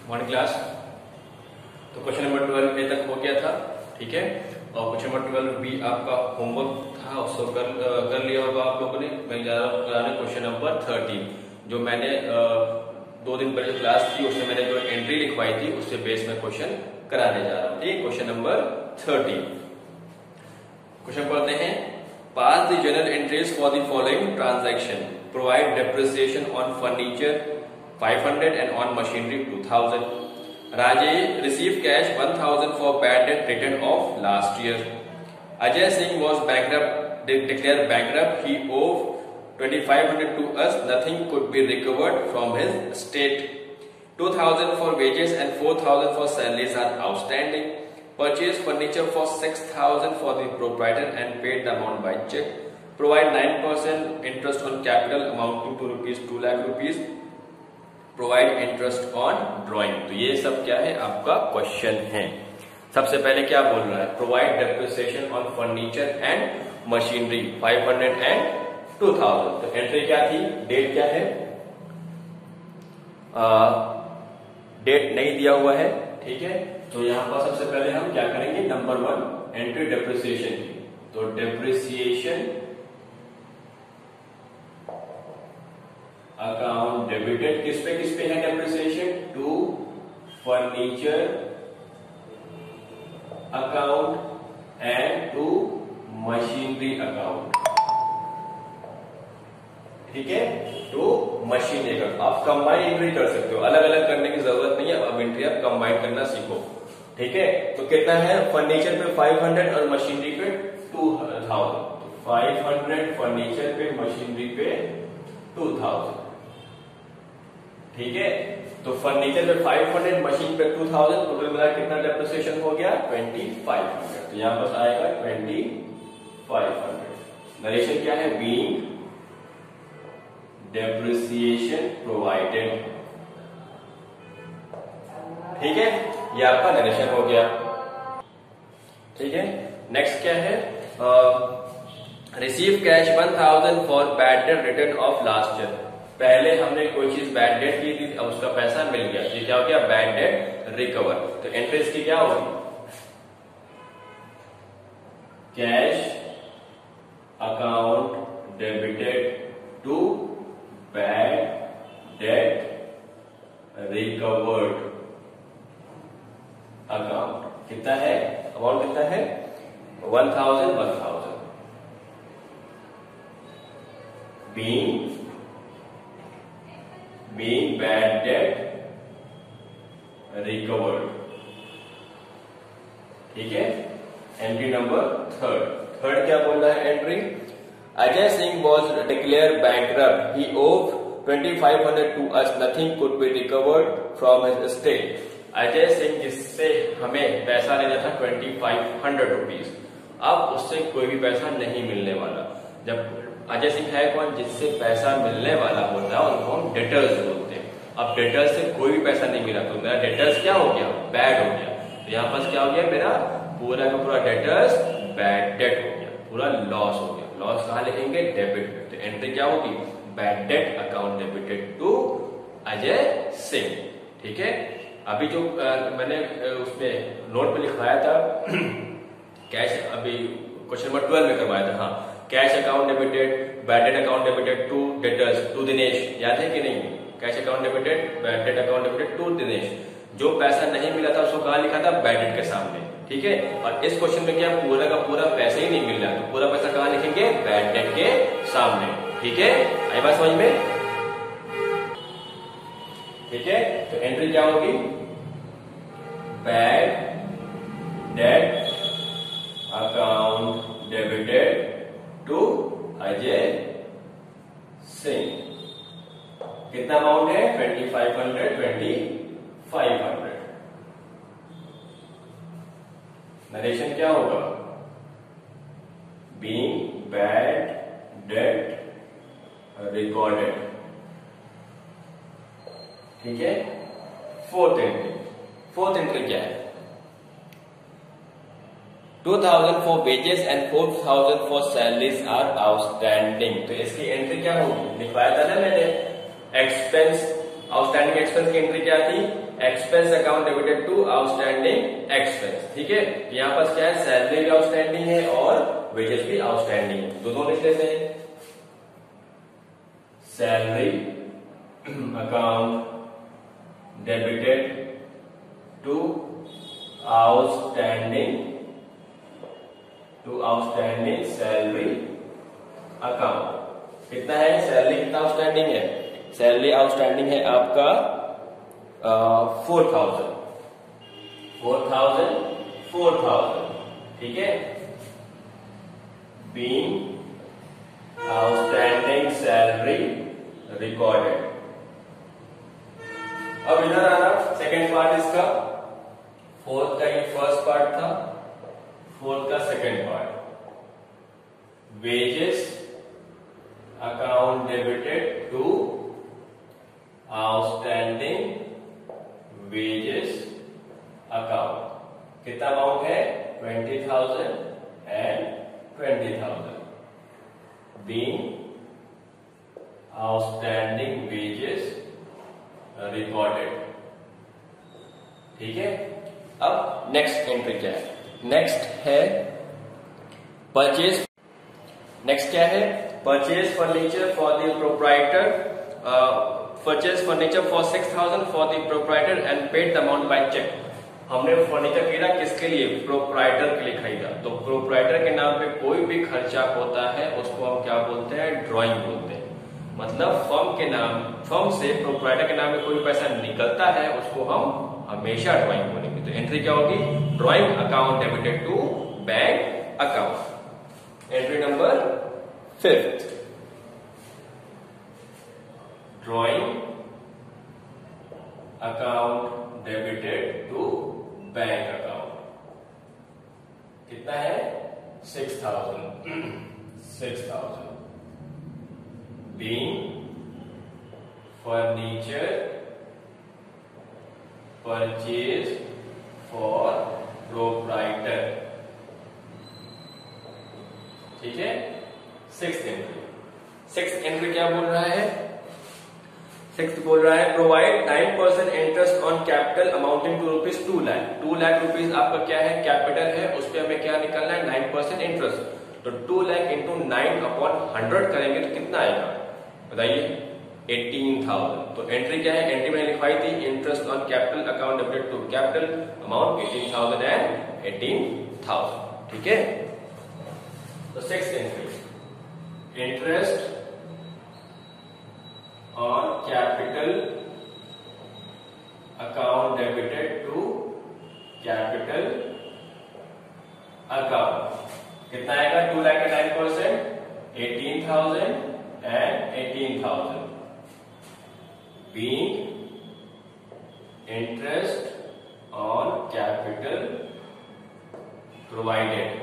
Morning class. तो question number 12 A तक हो गया था, ठीक है। और क्वेश्चन नंबर 12 भी आपका होमवर्क था, उसको कर लिया होगा आप लोगों ने। मैं जा रहा हूँ कराने क्वेश्चन नंबर 13, जो मैंने 2 दिन पहले क्लास थी उसमें मैंने जो एंट्री लिखवाई थी उससे बेस में क्वेश्चन कराने जा रहा हूँ, ठीक। क्वेश्चन नंबर 13, क्वेश्चन पढ़ते हैं। Pass the general entries for the following transaction, provide depreciation on furniture 500 and on machinery 2000. Rajesh received cash 1000 for bad debt written off last year. Ajay Singh was bankrupt, declared bankrupt. He owed 2500 to us. Nothing could be recovered from his estate. 2000 for wages and 4000 for salaries are outstanding. Purchased furniture for 6000 for the proprietor and paid the amount by check. Provide 9% interest on capital amounting to rupees 2 lakh rupees. Provide interest on drawing. तो ये सब क्या है आपका question है। सबसे पहले क्या बोल रहा है, provide depreciation on furniture and machinery 500 and 2000। तो एंट्री क्या थी, डेट क्या है, डेट नहीं दिया हुआ है, ठीक है। तो यहां पर सबसे पहले हम क्या करेंगे, नंबर 1 एंट्री डेप्रिसिएशन की। तो डेप्रिसिएशन अकाउंट डेबिटेड किस पे है depreciation, to furniture account and to machinery account, ठीक है। टू मशीनरी अकाउंट आप कंबाइन एंट्री कर सकते हो, अलग अलग करने की जरूरत नहीं है। अब एंट्री आप कंबाइन करना सीखो, ठीक है। तो कितना है, फर्नीचर पे 500 और मशीनरी पे 2000। तो 500 फर्नीचर पे, मशीनरी पे 2000, ठीक है। तो फर्नीचर पे 500, मशीन पे 2000, टोटल मिला कितना डेप्रिसिएशन हो गया, 2500। तो यहां पर आएगा 2500। नरेशन क्या है, बीइंग डेप्रिसिएशन प्रोवाइडेड, ठीक है। ये आपका नरेशन हो गया, ठीक है। नेक्स्ट क्या है, receive cash 1000 for bad debt written off last year. पहले हमने कोई चीज बैड डेट की थी, अब उसका पैसा मिल गया, ये क्या हो गया, बैड डेट रिकवर। तो एंट्री इसकी क्या होगी, cash account debited to bad debt recovered account. कितना है, अमाउंट कितना है, 1000 being bad debt recovered, ठीक है। एंट्री नंबर 3 क्या बोल रहा है entry, Ajay Singh was declare bankrupt, he owed 2500 to us, nothing could be recovered from his estate. Ajay Singh जिससे हमें पैसा लेना था 2500 रुपीज, अब उससे कोई भी पैसा नहीं मिलने वाला। जब अजय सिंह है कौन, जिससे पैसा मिलने वाला होता है उनको हम डेटर्स बोलते हैं। अब डेटर्स से कोई भी पैसा नहीं मिला तो मेरा डेटर्स क्या हो गया, बैड हो गया। तो यहाँ पास क्या हो गया, मेरा पूरा का पूरा डेटर्स बैड डेट हो गया, पूरा लॉस हो गया। लॉस कहाँ लिखेंगे, डेबिट में। तो एंट्री क्या होगी, bad debt account debited to Ajay Singh, ठीक है। अभी जो मैंने उसमें नोट में लिखवाया था कैश, अभी क्वेश्चन नंबर 12 में करवाया था, हाँ। Cash account debited, bad debt account debited to debtors, to Dinesh, याद है कि नहीं। Cash account debited, bad debt account debited to Dinesh. जो पैसा नहीं मिला था उसको कहाँ लिखा था, बैड डेट के सामने, ठीक है। और इस क्वेश्चन में क्या पूरा का पूरा पैसा ही नहीं मिल रहा, तो पूरा पैसा कहाँ लिखेंगे, बैड डेट के सामने, ठीक है। आई बात समझ में, ठीक है। तो एंट्री क्या होगी, bad debt account debited to Ajay Singh. कितना अमाउंट है, 2500। नरेशन क्या होगा, बीइंग बैड डेट रिकॉर्डेड, ठीक है। फोर्थ एंट्री क्या है, 2000 for wages and 4000 for salaries are outstanding. तो इसकी एंट्री क्या होगी, लिखवाया था ना मैंने, एक्सपेंस आउटस्टैंडिंग एक्सपेंस की एंट्री क्या थी, expense account debited to outstanding expense, ठीक है। यहाँ पर क्या है, सैलरी भी आउटस्टैंडिंग है और वेजेस भी आउटस्टैंडिंग है, दोनों लिख लेते हैं। Salary account debited to outstanding salary account. कितना है सैलरी, कितना आउटस्टैंडिंग है, सैलरी आउटस्टैंडिंग है आपका 4,000, ठीक है। Being outstanding salary recorded. अब इधर आना सेकेंड पार्ट इसका, फोर्थ का ये फर्स्ट पार्ट था, फोर्थ का second part, wages account debited to outstanding wages account. कितना अमाउंट है, 20,000 and 20,000 being outstanding wages recorded, ठीक है। अब नेक्स्ट एंट्री क्या है, नेक्स्ट है परचेज। नेक्स्ट क्या है, purchase furniture for the proprietor, purchase furniture for 6,000 for the proprietor and paid the amount by cheque. हमने फर्नीचर खरीदा किसके लिए, प्रोप्राइटर के लिए खरीदा। तो प्रोप्राइटर के नाम पे कोई भी खर्चा होता है उसको हम क्या बोलते हैं, ड्राइंग बोलते हैं। मतलब फर्म से प्रोप्राइटर के नाम में कोई पैसा निकलता है उसको हम हमेशा ड्राइंग बोलेंगे। तो एंट्री क्या होगी, drawing account debited to bank account. Entry number 5th, drawing account debited to bank account. कितना है, 6,000 being furniture purchase for proprietor, ठीक है। 6th एंट्री क्या बोल रहा है, 6th बोल रहा है provide 9% interest on capital amounting to rupees 2 lakh. 2 lakh rupees आपका क्या है, कैपिटल है, उस पर हमें क्या निकालना है, 9% इंटरेस्ट। तो 2 लाख इंटू 9/100 करेंगे तो कितना आएगा बताइए, 18,000। तो एंट्री क्या है, एंट्री मैंने लिखवाई थी interest on capital account debited to capital amount 18,000 and 18,000, ठीक है। तो 6th entry, interest on capital account debited to capital account. कितना आएगा, 2 लाख का 9%, 18,000 and 18,000 being interest on capital provided,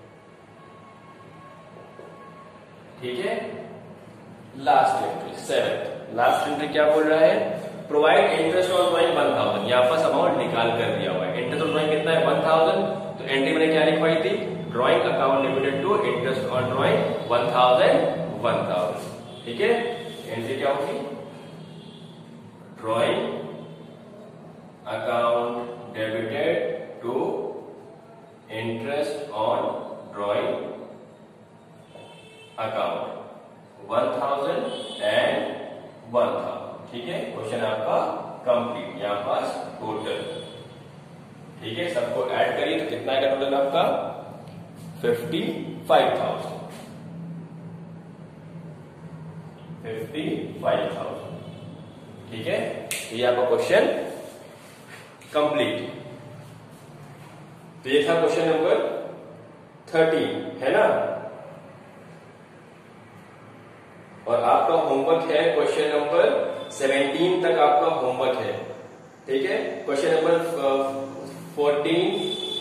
ठीक है। Last entry 7th, last entry क्या बोल रहा है, प्रोवाइड इंटरेस्ट ऑन ड्राइंग 1,000। यहाँ पर अमाउंट निकाल कर दिया हुआ है, इंटरेस्ट ऑन ड्राइंग कितना है 1,000। तो एंट्री मैंने क्या लिखवाई थी, drawing account debited to interest on drawing 1,000, ठीक है। एंट्री क्या होगी, drawing account debited to interest on drawing account 1,000 and 1,000, ठीक है। क्वेश्चन आपका कंप्लीट, यहाँ पास टोटल, ठीक है। सबको ऐड करिए तो कितना आएगा टोटल आपका, 55,000, 55,000, ठीक है। ये आपका क्वेश्चन कंप्लीट। तो ये था क्वेश्चन नंबर 13, है ना। और आपका होमवर्क है क्वेश्चन नंबर 17 तक आपका होमवर्क है, ठीक है। Question number 14,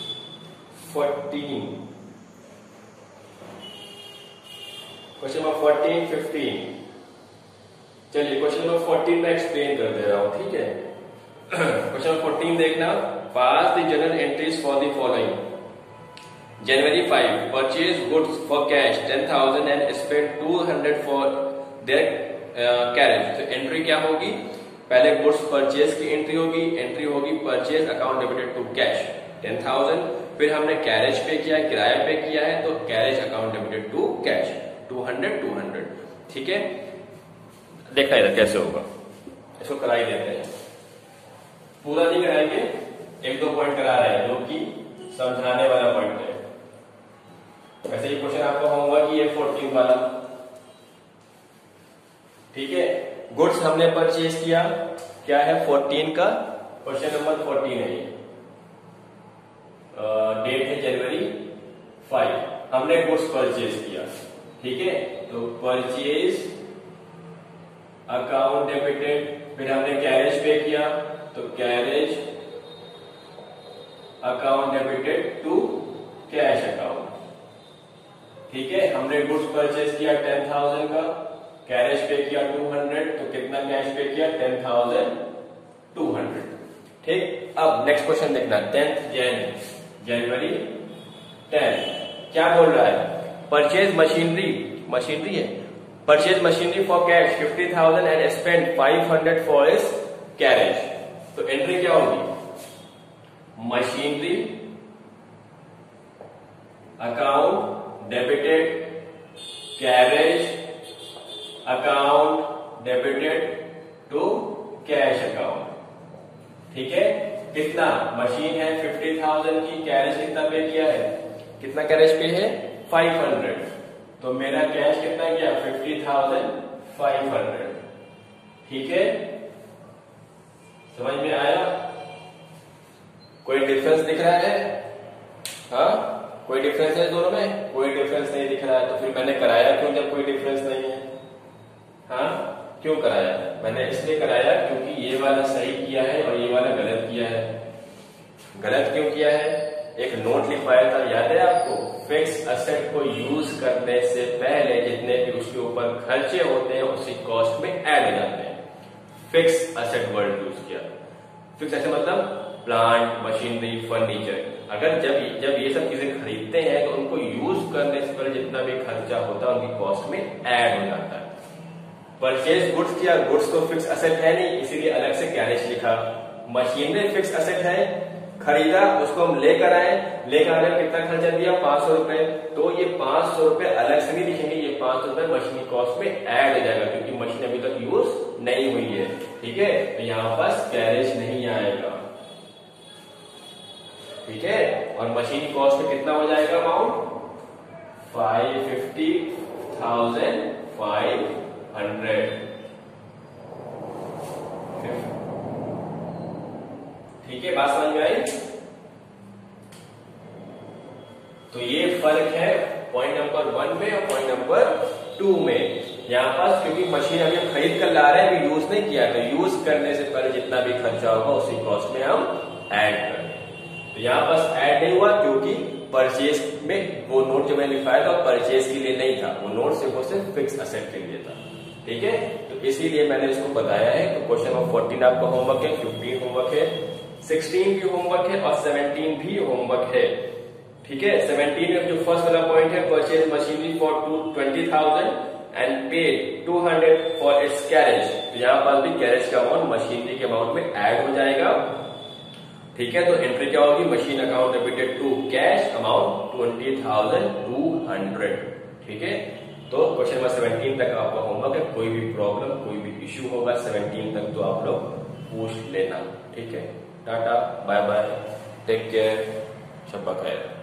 question number 14, 15। चलिए क्वेश्चन नंबर 14 में एक्सप्लेन कर दे रहा हूं, ठीक है। क्वेश्चन नंबर 14 देखना, pass the general entries for the following. January 5, purchase goods for cash 10,000 and spent 200 for their carriage। तो एंट्री क्या होगी, पहले गुड्स परचेज की एंट्री होगी purchase account debited to cash 10,000। फिर हमने कैरेज पे किया है, किराया पे किया है, तो carriage account debited to cash 200। ठीक है, देखना इधर कैसे होगा, इसको करा ही देते हैं, पूरा नहीं कराएंगे, एक दो पॉइंट करा रहे हैं जो कि समझाने वाला पॉइंट है। वैसे ये क्वेश्चन आपका होमवर्क ही है 14 वाला। ठीक है, गुड्स हमने परचेज किया, क्या है 14 का क्वेश्चन नंबर 14 है, डेट है जनवरी 5, हमने गुड्स परचेज किया। ठीक है, तो परचेज अकाउंट डेबिटेड, फिर हमने कैरेज पे किया तो carriage account debited to cash account. ठीक है, हमने गुड्स परचेज किया 10,000 का, कैरेज पे किया 200, तो कितना कैश पे किया 10,200। ठीक, अब नेक्स्ट क्वेश्चन देखना, 10th जनवरी 10 क्या बोल रहा है, परचेज मशीनरी है, purchase machinery for cash 50,000 and spend 500 for इस कैरेज। तो एंट्री क्या होगी, machinery account debited carriage account debited to cash account. ठीक है, कितना मशीन है 50,000 की, कैरेज कितना पे किया है, कितना कैरेज पे है 500, तो मेरा कैश कितना गया 50,500। ठीक है, समझ में आया, कोई डिफरेंस दिख रहा है, हाँ कोई डिफरेंस है दोनों में, कोई डिफरेंस नहीं दिख रहा है, तो फिर मैंने कराया क्यों जब कोई डिफरेंस नहीं है, हाँ क्यों कराया, मैंने इसलिए कराया क्योंकि ये वाला सही किया है और ये वाला गलत किया है। गलत क्यों किया है, एक नोट लिखवाया था, याद है आपको, फिक्स असेट को यूज करने से पहले जितने भी उसके ऊपर खर्चे होते हैं उसी कॉस्ट में ऐड हो जाते हैं। फिक्स असेट वर्ड यूज किया, फिक्स असेट मतलब प्लांट मशीनरी फर्नीचर, अगर जब ये सब चीजें खरीदते हैं तो उनको यूज करने से पहले जितना भी खर्चा होता है उनकी कॉस्ट में ऐड हो जाता है। परचेज गुड्स किया, गुड्स तो फिक्स असेट है नहीं, इसीलिए अलग से कैरेज लिखा। मशीनरी फिक्स असेट है, खरीदा उसको हम लेकर आए, लेकर आने में कितना खर्चा दिया 500 रुपए, तो ये 500 रुपए अलग से नहीं लिखेंगे, ये 500 रुपए मशीन कॉस्ट में ऐड हो जाएगा क्योंकि मशीन अभी तक यूज नहीं हुई है। ठीक है, तो यहाँ पास कैरेज नहीं आएगा। ठीक है, और मशीन कॉस्ट में कितना हो जाएगा अमाउंट 550,500। ठीक है, बात समझ में आई। तो ये फर्क है पॉइंट नंबर 1 में और पॉइंट नंबर 2 में। यहाँ पास क्योंकि मशीन अभी हम खरीद कर ला रहे हैं, अभी यूज नहीं किया, तो यूज करने से पहले जितना भी खर्चा होगा उसी कॉस्ट में हम ऐड कर दें। तो यहाँ पास ऐड नहीं हुआ क्योंकि परचेज में वो नोट जो मैंने लिखवाया था परचेज के लिए नहीं था, वो नोट सिर्फ फिक्स असेट के लिए था। ठीक है, तो इसीलिए मैंने इसको बताया है। तो क्वेश्चन नंबर 14 आपका होमवर्क है, 15 होमवर्क है, 16 भी होमवर्क है और 17 भी होमवर्क है। ठीक है, 17 में जो फर्स्ट वाला पॉइंट है, purchase machinery for 20,000 and paid 200 for its carriage, तो यहाँ पर भी कैरेज का अमाउंट मशीनरी के अमाउंट में ऐड हो जाएगा। ठीक है, तो एंट्री क्या होगी, machine account debited to cash amount 20,200। ठीक है, तो क्वेश्चन नंबर 17 तक आपका होमवर्क है, कोई भी प्रॉब्लम कोई भी इश्यू होगा 17 तक तो आप लोग पूछ लेना। ठीक है, टाटा बाय बाय, टेक केयर, शब्बा खैर।